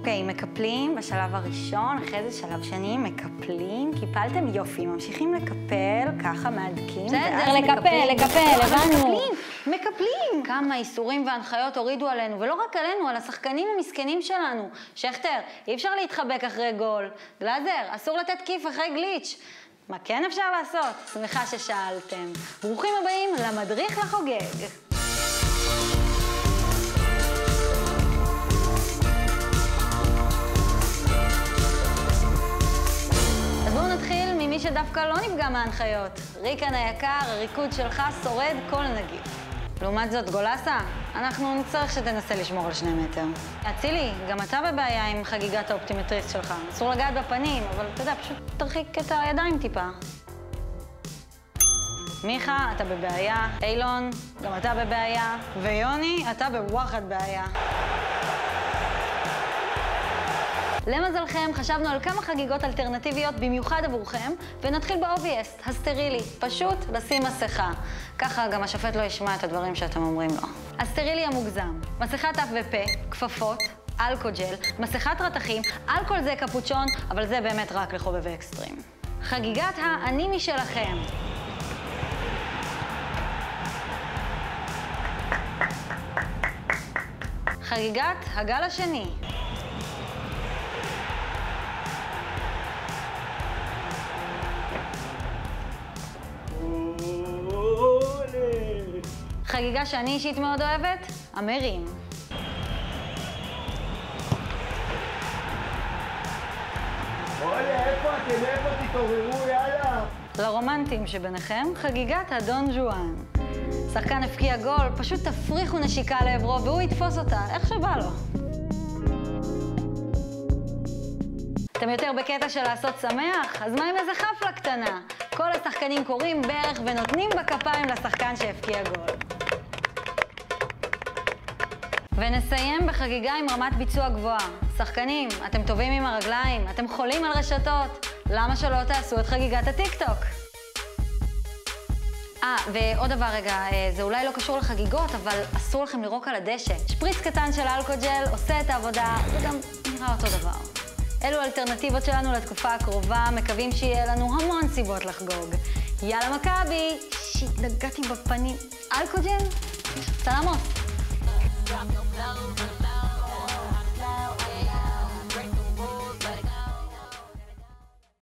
אוקיי, מקפלים בשלב הראשון, אחרי זה שלב שני, מקפלים, קיפלתם יופי, ממשיכים לקפל, ככה מהדקים. בסדר, לקפל, הבנו. מקפלים. כמה איסורים והנחיות הורידו עלינו, ולא רק עלינו, על השחקנים המסכנים שלנו. שכטר, אי אפשר להתחבק אחרי גול. גלאזר, אסור לתת כיף אחרי גליץ'. מה כן אפשר לעשות? שמחה ששאלתם. ברוכים הבאים למדריך לחוגג. מי שדווקא לא נפגע מההנחיות. ריקן היקר, הריקוד שלך שורד כל נגיף. לעומת זאת, גולסה, אנחנו נצטרך שתנסה לשמור על 2 מטר. אצילי, גם אתה בבעיה עם חגיגת האופטימטריסט שלך. אסור לגעת בפנים, אבל אתה יודע, פשוט תרחיק את הידיים טיפה. מיכה, אתה בבעיה. אילון, גם אתה בבעיה. ויוני, אתה בווחד בעיה. למזלכם, חשבנו על כמה חגיגות אלטרנטיביות במיוחד עבורכם, ונתחיל ב-obvious, הסטרילי, פשוט לשים מסכה. ככה גם השופט לא ישמע את הדברים שאתם אומרים לו. הסטרילי המוגזם, מסכת אף ופה, כפפות, אלכוג'ל, מסכת רתחים, אלכוהול זה קפוצ'ון, אבל זה באמת רק לחובבי אקסטרים. חגיגת האני משלכם. חגיגת הגל השני. חגיגה שאני אישית מאוד אוהבת, המרים. אולי, איפה אתם? איפה תתעוררו? יאללה! לרומנטים שביניכם, חגיגת הדון ז'ואן. שחקן הפקיע גול, פשוט תפריחו נשיקה לעברו והוא יתפוס אותה, איך שבא לו. אתם יותר בקטע של לעשות שמח? אז מה עם איזה חפלה קטנה? כל השחקנים קוראים ברך ונותנים בכפיים לשחקן שהפקיע גול. ונסיים בחגיגה עם רמת ביצוע גבוהה. שחקנים, אתם טובים עם הרגליים, אתם חולים על רשתות. למה שלא תעשו את חגיגת הטיקטוק? ועוד דבר רגע, זה אולי לא קשור לחגיגות, אבל אסור לכם לירוק על הדשא. שפריץ קטן של אלכוג'ל עושה את העבודה, זה גם נראה אותו דבר. אלו האלטרנטיבות שלנו לתקופה הקרובה, מקווים שיהיה לנו המון סיבות לחגוג. יאללה מכבי! שיט, נגעתי בפנים. אלכוג'ל? סלמות.